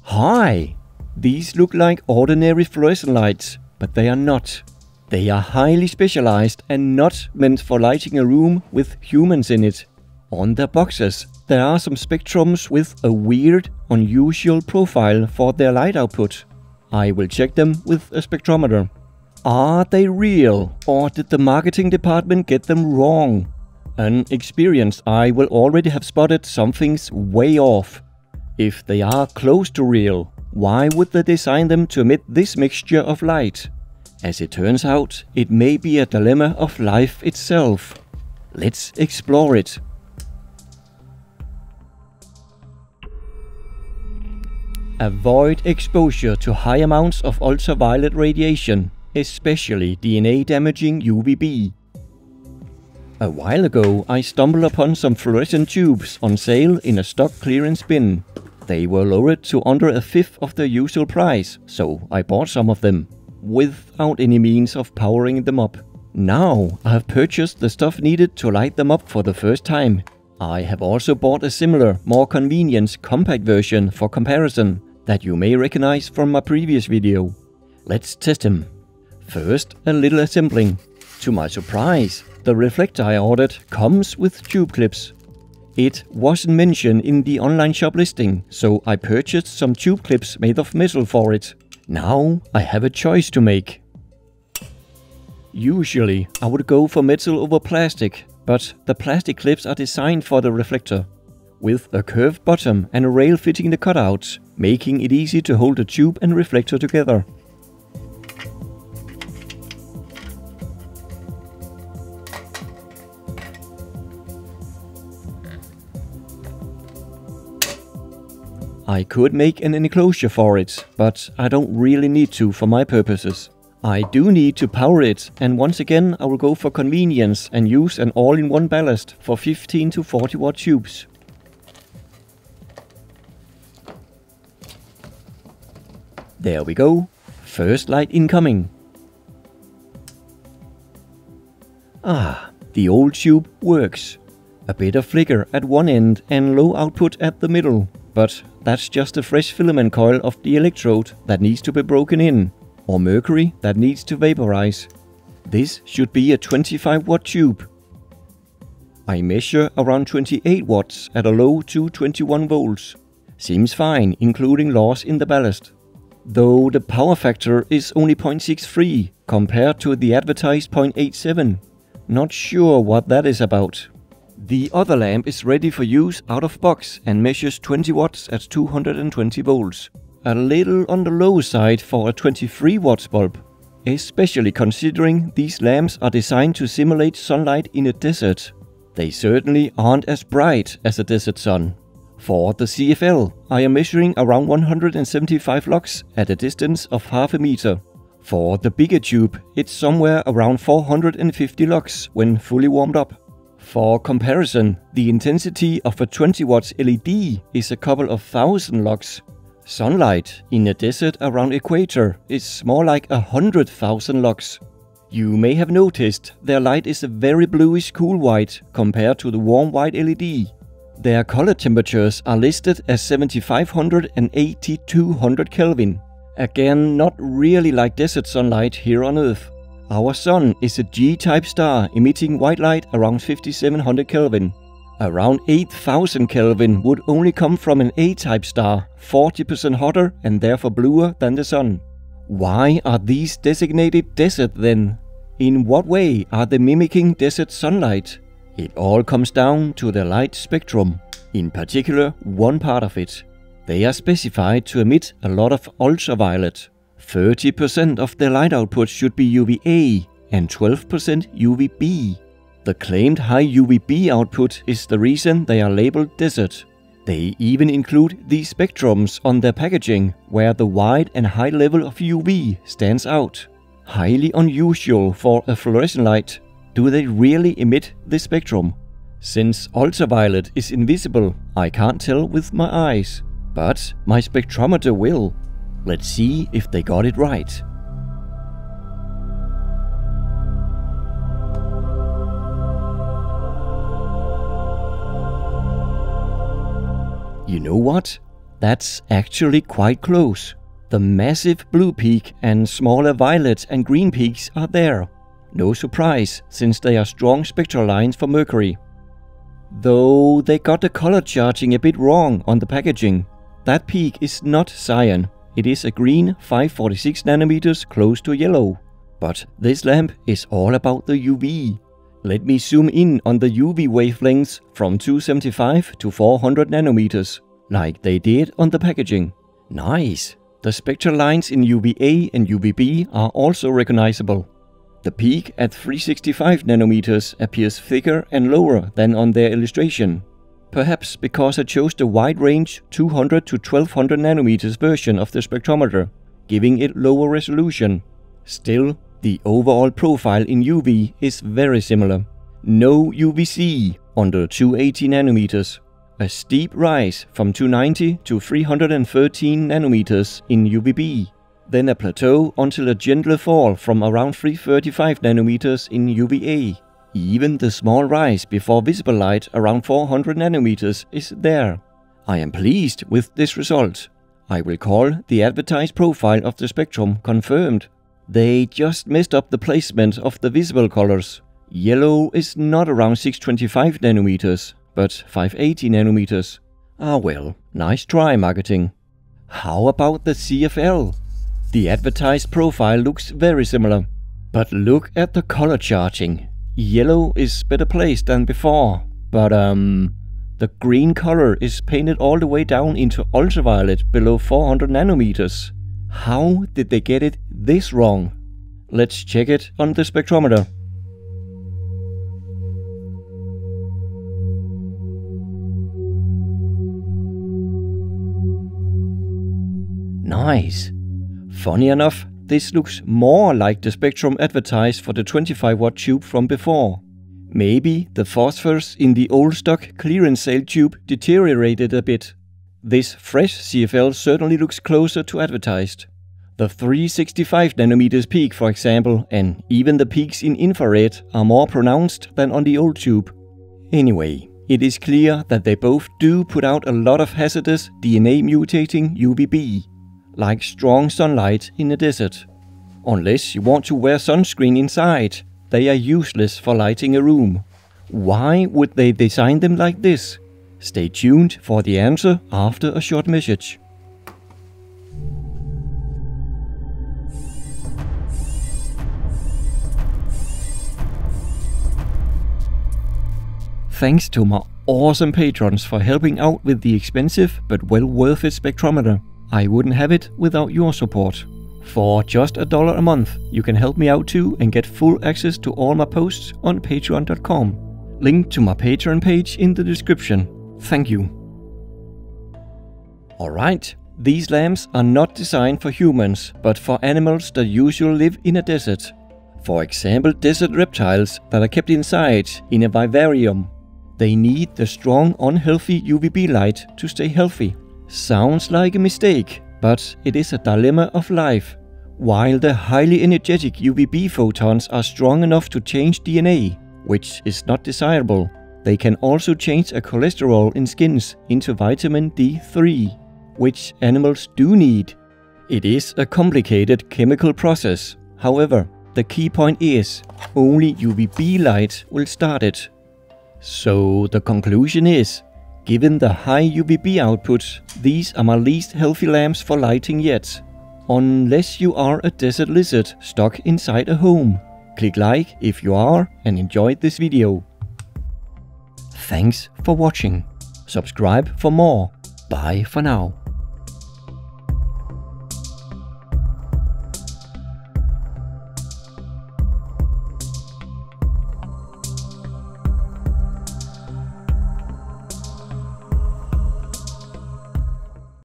Hi! These look like ordinary fluorescent lights, but they are not. They are highly specialized and not meant for lighting a room with humans in it. On their boxes, there are some spectrums with a weird, unusual profile for their light output. I will check them with a spectrometer. Are they real, or did the marketing department get them wrong? An experienced eye will already have spotted something's way off. If they are close to real, why would they design them to emit this mixture of light? As it turns out, it may be a dilemma of life itself. Let's explore it. Avoid exposure to high amounts of ultraviolet radiation, especially DNA-damaging UVB. A while ago, I stumbled upon some fluorescent tubes on sale in a stock clearance bin. They were lowered to under a fifth of their usual price, so I bought some of them, without any means of powering them up. Now I have purchased the stuff needed to light them up for the first time. I have also bought a similar, more convenient, compact version for comparison that you may recognize from my previous video. Let's test them. First, a little assembling. To my surprise, the reflector I ordered comes with tube clips. It wasn't mentioned in the online shop listing, so I purchased some tube clips made of metal for it. Now I have a choice to make. Usually I would go for metal over plastic, but the plastic clips are designed for the reflector, with a curved bottom and a rail fitting the cutouts, making it easy to hold the tube and reflector together. I could make an enclosure for it, but I don't really need to for my purposes. I do need to power it, and once again I will go for convenience and use an all-in-one ballast for 15 to 40 watt tubes. There we go. First light incoming. Ah, the old tube works. A bit of flicker at one end and low output at the middle, but that's just a fresh filament coil of the electrode that needs to be broken in, or mercury that needs to vaporize. This should be a 25 watt tube. I measure around 28 watts at a low to 21 volts. Seems fine, including loss in the ballast. Though the power factor is only 0.63 compared to the advertised 0.87. Not sure what that is about. The other lamp is ready for use out of box and measures 20 watts at 220 volts. A little on the low side for a 23 watts bulb, especially considering these lamps are designed to simulate sunlight in a desert. They certainly aren't as bright as a desert sun. For the CFL, I am measuring around 175 lux at a distance of half a meter. For the bigger tube, it's somewhere around 450 lux when fully warmed up. For comparison, the intensity of a 20 watts LED is a couple of thousand lux. Sunlight in a desert around equator is more like 100,000 lux. You may have noticed their light is a very bluish cool white compared to the warm white LED. Their color temperatures are listed as 7500 and 8200 Kelvin. Again, not really like desert sunlight here on Earth. Our Sun is a G-type star emitting white light around 5700 Kelvin. Around 8000 Kelvin would only come from an A-type star, 40% hotter and therefore bluer than the Sun. Why are these designated desert then? In what way are they mimicking desert sunlight? It all comes down to the light spectrum, in particular one part of it. They are specified to emit a lot of ultraviolet. 30% of their light output should be UVA and 12% UVB. The claimed high UVB output is the reason they are labeled desert. They even include these spectrums on their packaging, where the wide and high level of UV stands out. Highly unusual for a fluorescent light. Do they really emit this spectrum? Since ultraviolet is invisible, I can't tell with my eyes. But my spectrometer will. Let's see if they got it right. You know what? That's actually quite close. The massive blue peak and smaller violet and green peaks are there. No surprise, since they are strong spectral lines for mercury. Though they got the color charging a bit wrong on the packaging. That peak is not cyan. It is a green 546 nanometers close to yellow. But this lamp is all about the UV. Let me zoom in on the UV wavelengths from 275 to 400 nanometers, like they did on the packaging. Nice! The spectral lines in UVA and UVB are also recognizable. The peak at 365 nanometers appears thicker and lower than on their illustration. Perhaps because I chose the wide range 200 to 1200 nanometers version of the spectrometer, giving it lower resolution. Still, the overall profile in UV is very similar. No UVC under 280 nanometers. A steep rise from 290 to 313 nanometers in UVB. Then a plateau until a gentle fall from around 335 nanometers in UVA. Even the small rise before visible light around 400 nanometers is there. I am pleased with this result. I will call the advertised profile of the spectrum confirmed. They just messed up the placement of the visible colors. Yellow is not around 625 nanometers, but 580 nanometers. Ah well, nice try marketing. How about the CFL? The advertised profile looks very similar. But look at the color charging. Yellow is better placed than before, but the green color is painted all the way down into ultraviolet below 400 nanometers. How did they get it this wrong? Let's check it on the spectrometer. Nice. Funny enough, this looks more like the spectrum advertised for the 25 watt tube from before. Maybe the phosphors in the old stock clearance sale tube deteriorated a bit. This fresh CFL certainly looks closer to advertised. The 365 nanometers peak, for example, and even the peaks in infrared are more pronounced than on the old tube. Anyway, it is clear that they both do put out a lot of hazardous DNA mutating UVB. Like strong sunlight in a desert. Unless you want to wear sunscreen inside, they are useless for lighting a room. Why would they design them like this? Stay tuned for the answer after a short message. Thanks to my awesome patrons for helping out with the expensive but well worth it spectrometer. I wouldn't have it without your support. For just $1 a month, you can help me out too and get full access to all my posts on patreon.com. Link to my Patreon page in the description. Thank you. Alright, these lamps are not designed for humans, but for animals that usually live in a desert. For example, desert reptiles that are kept inside in a vivarium. They need the strong, unhealthy UVB light to stay healthy. Sounds like a mistake, but it is a dilemma of life. While the highly energetic UVB photons are strong enough to change DNA, which is not desirable, they can also change a cholesterol in skins into vitamin D3, which animals do need. It is a complicated chemical process. However, the key point is, only UVB light will start it. So the conclusion is, given the high UVB output, these are my least healthy lamps for lighting yet. Unless you are a desert lizard stuck inside a home. Click like if you are and enjoyed this video. Thanks for watching. Subscribe for more. Bye for now.